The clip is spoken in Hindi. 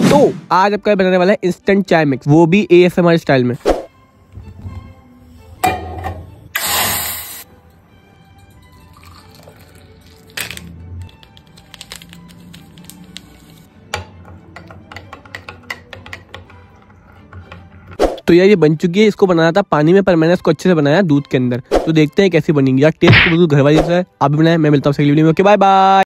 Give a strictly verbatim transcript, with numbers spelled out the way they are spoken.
तो आज आपका बनाने वाला है इंस्टेंट चाय मिक्स, वो भी एएसएमआर स्टाइल में। तो यार ये बन चुकी है, इसको बनाना था पानी में, पर मैंने इसको अच्छे से बनाया दूध के अंदर। तो देखते हैं कैसी बनेगी यार, टेस्ट तो बिल्कुल घर वाली सा है। आप भी बनाए, मैं मिलता हूँ अगली वीडियो में। Okay bye bye.